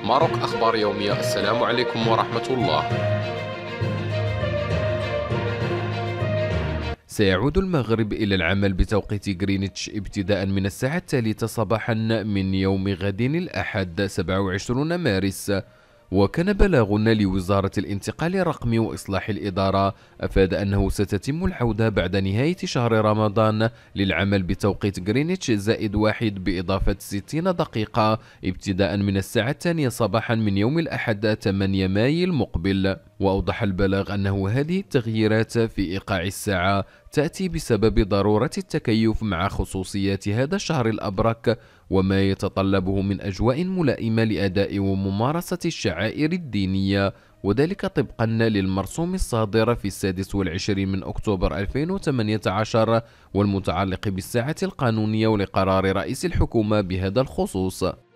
ماروك أخبار يومية. السلام عليكم ورحمة الله. سيعود المغرب إلى العمل بتوقيت غرينتش ابتداء من الساعة 3 صباحا من يوم غد الأحد 27 مارس. وكان بلاغ لوزارة الانتقال الرقمي وإصلاح الإدارة أفاد أنه ستتم العودة بعد نهاية شهر رمضان للعمل بتوقيت غرينتش +1 بإضافة 60 دقيقة ابتداء من الساعة 2 صباحا من يوم الأحد 8 ماي المقبل. وأوضح البلاغ أنه هذه التغييرات في إيقاع الساعة تأتي بسبب ضرورة التكيف مع خصوصيات هذا الشهر الأبرك وما يتطلبه من أجواء ملائمة لأداء وممارسة الشعائر الدينية، وذلك طبقا للمرسوم الصادر في 26 من أكتوبر 2018 والمتعلق بالساعة القانونية ولقرار رئيس الحكومة بهذا الخصوص.